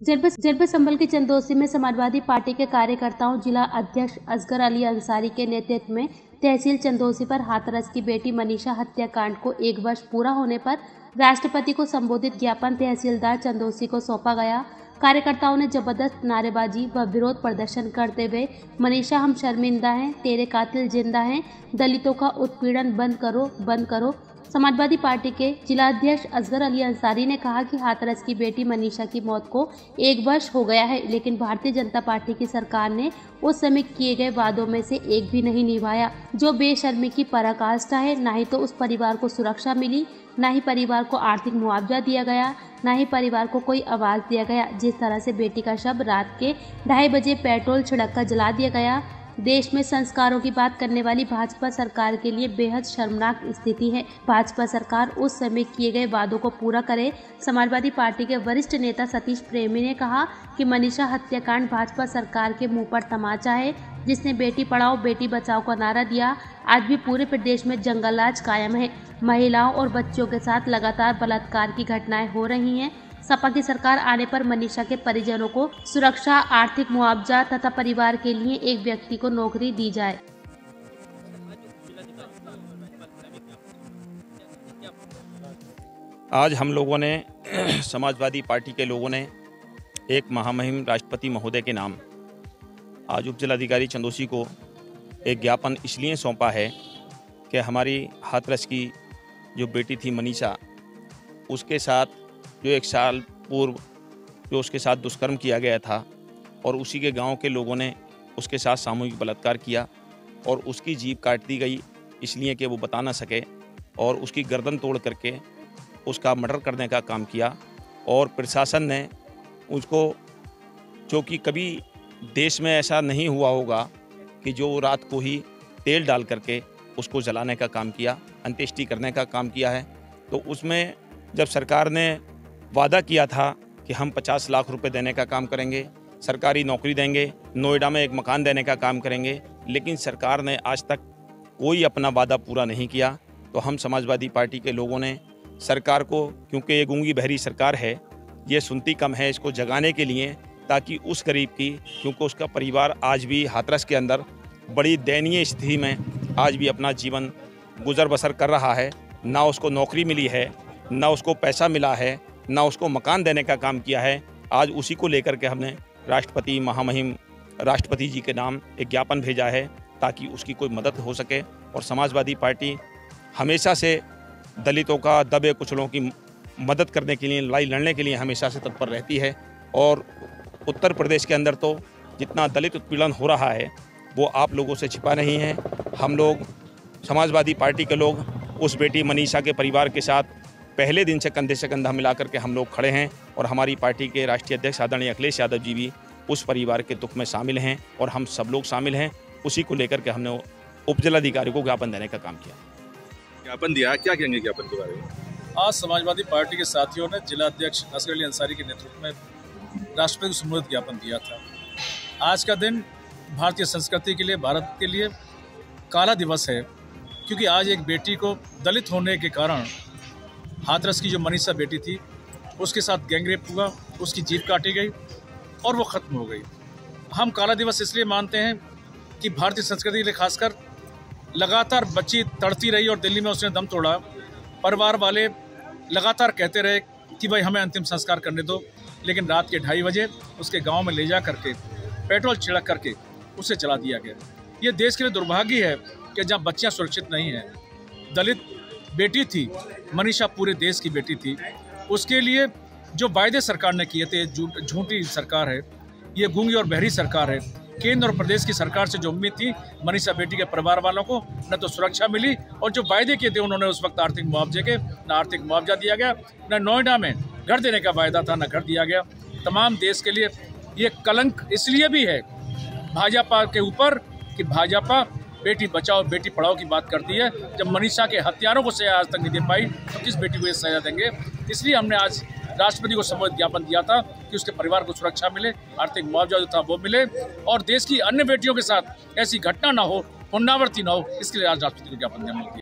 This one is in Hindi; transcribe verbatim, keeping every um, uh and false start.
जनपद जनपद संभल के चंदौसी में समाजवादी पार्टी के कार्यकर्ताओं जिला अध्यक्ष असगर अली अंसारी के नेतृत्व में तहसील चंदौसी पर हाथरस की बेटी मनीषा हत्याकांड को एक वर्ष पूरा होने पर राष्ट्रपति को संबोधित ज्ञापन तहसीलदार चंदौसी को सौंपा गया। कार्यकर्ताओं ने जबरदस्त नारेबाजी व विरोध प्रदर्शन करते हुए मनीषा हम शर्मिंदा हैं, तेरे कातिल जिंदा हैं, दलितों का उत्पीड़न बंद करो बंद करो। समाजवादी पार्टी के जिलाध्यक्ष असगर अली अंसारी ने कहा कि हाथरस की बेटी मनीषा की मौत को एक वर्ष हो गया है, लेकिन भारतीय जनता पार्टी की सरकार ने उस समय किए गए वादों में से एक भी नहीं निभाया, जो बेशर्मी की पराकाष्ठा है। ना ही तो उस परिवार को सुरक्षा मिली, ना ही परिवार को आर्थिक मुआवजा दिया गया, ना ही परिवार को कोई आवाज़ दिया गया। जिस तरह से बेटी का शव रात के ढाई बजे पेट्रोल छिड़क कर जला दिया गया, देश में संस्कारों की बात करने वाली भाजपा सरकार के लिए बेहद शर्मनाक स्थिति है। भाजपा सरकार उस समय किए गए वादों को पूरा करे। समाजवादी पार्टी के वरिष्ठ नेता सतीश प्रेमी ने कहा कि मनीषा हत्याकांड भाजपा सरकार के मुंह पर तमाचा है, जिसने बेटी पढ़ाओ बेटी बचाओ का नारा दिया। आज भी पूरे प्रदेश में जंगलराज कायम है। महिलाओं और बच्चों के साथ लगातार बलात्कार की घटनाएं हो रही हैं। सपा की सरकार आने पर मनीषा के परिजनों को सुरक्षा, आर्थिक मुआवजा तथा परिवार के लिए एक व्यक्ति को नौकरी दी जाए। आज हम लोगों ने समाजवादी पार्टी के लोगों ने एक महामहिम राष्ट्रपति महोदय के नाम आज उप जिलाधिकारी चंदौसी को एक ज्ञापन इसलिए सौंपा है कि हमारी हाथरस की जो बेटी थी मनीषा, उसके साथ जो एक साल पूर्व जो उसके साथ दुष्कर्म किया गया था और उसी के गांव के लोगों ने उसके साथ सामूहिक बलात्कार किया और उसकी जीभ काट दी गई इसलिए कि वो बता ना सके, और उसकी गर्दन तोड़ करके उसका मर्डर करने का काम किया। और प्रशासन ने उसको, जो कि कभी देश में ऐसा नहीं हुआ होगा कि जो रात को ही तेल डाल करके उसको जलाने का काम किया, अंत्येष्टि करने का काम किया है। तो उसमें जब सरकार ने वादा किया था कि हम पचास लाख रुपए देने का काम करेंगे, सरकारी नौकरी देंगे, नोएडा में एक मकान देने का काम करेंगे, लेकिन सरकार ने आज तक कोई अपना वादा पूरा नहीं किया। तो हम समाजवादी पार्टी के लोगों ने सरकार को, क्योंकि ये गूंगी बहरी सरकार है, ये सुनती कम है, इसको जगाने के लिए, ताकि उस गरीब की, क्योंकि उसका परिवार आज भी हाथरस के अंदर बड़ी दयनीय स्थिति में आज भी अपना जीवन गुजर बसर कर रहा है। ना उसको नौकरी मिली है, ना उसको पैसा मिला है, ना उसको मकान देने का काम किया है। आज उसी को लेकर के हमने राष्ट्रपति महामहिम राष्ट्रपति जी के नाम एक ज्ञापन भेजा है ताकि उसकी कोई मदद हो सके। और समाजवादी पार्टी हमेशा से दलितों का, दबे कुचलों की मदद करने के लिए, लड़ाई लड़ने के लिए हमेशा से तत्पर रहती है। और उत्तर प्रदेश के अंदर तो जितना दलित उत्पीड़न हो रहा है वो आप लोगों से छिपा नहीं है। हम लोग समाजवादी पार्टी के लोग उस बेटी मनीषा के परिवार के साथ पहले दिन से कंधे से कंधा मिलाकर के हम लोग खड़े हैं, और हमारी पार्टी के राष्ट्रीय अध्यक्ष आदरणीय अखिलेश यादव जी भी उस परिवार के दुख में शामिल हैं, और हम सब लोग शामिल हैं। उसी को लेकर के हमने उप जिलाधिकारी को ज्ञापन देने का काम किया। ज्ञापन दिया, क्या कहेंगे ज्ञापन के बारे में? आज समाजवादी पार्टी के साथियों ने जिला अध्यक्ष असगर अली अंसारी के नेतृत्व में राष्ट्रपति को संबोधित ज्ञापन दिया था। आज का दिन भारतीय संस्कृति के लिए, भारत के लिए काला दिवस है, क्योंकि आज एक बेटी को दलित होने के कारण, हाथरस की जो मनीषा बेटी थी उसके साथ गैंगरेप हुआ, उसकी जीभ काटी गई और वो ख़त्म हो गई। हम काला दिवस इसलिए मानते हैं कि भारतीय संस्कृति के लिए खासकर लगातार बच्ची तड़ती रही और दिल्ली में उसने दम तोड़ा। परिवार वाले लगातार कहते रहे कि भाई हमें अंतिम संस्कार करने दो, लेकिन रात के ढाई बजे उसके गांव में ले जा करके पेट्रोल छिड़क करके उसे जला दिया गया। ये देश के लिए दुर्भाग्य है कि जहाँ बच्चियाँ सुरक्षित नहीं हैं। दलित बेटी थी मनीषा, पूरे देश की बेटी थी। उसके लिए जो वायदे सरकार ने किए थे, झूठी सरकार है ये, गूंगी और बहरी सरकार है। केंद्र और प्रदेश की सरकार से जो उम्मीद थी मनीषा बेटी के परिवार वालों को, न तो सुरक्षा मिली, और जो वायदे किए थे उन्होंने उस वक्त आर्थिक मुआवजे के, न आर्थिक मुआवजा दिया गया, न नोएडा में घर देने का वायदा था, न घर दिया गया। तमाम देश के लिए ये कलंक इसलिए भी है भाजपा के ऊपर कि भाजपा बेटी बचाओ बेटी पढ़ाओ की बात करती है। जब मनीषा के हत्यारों को सजा आज तक नहीं दे पाई तो किस बेटी को ये सजा देंगे? इसलिए हमने आज राष्ट्रपति को संबोधित ज्ञापन दिया था कि उसके परिवार को सुरक्षा मिले, आर्थिक मुआवजा जो था वो मिले, और देश की अन्य बेटियों के साथ ऐसी घटना ना हो, पुनरावृत्ति ना हो, इसके लिए आज राष्ट्रपति को ज्ञापन दिया।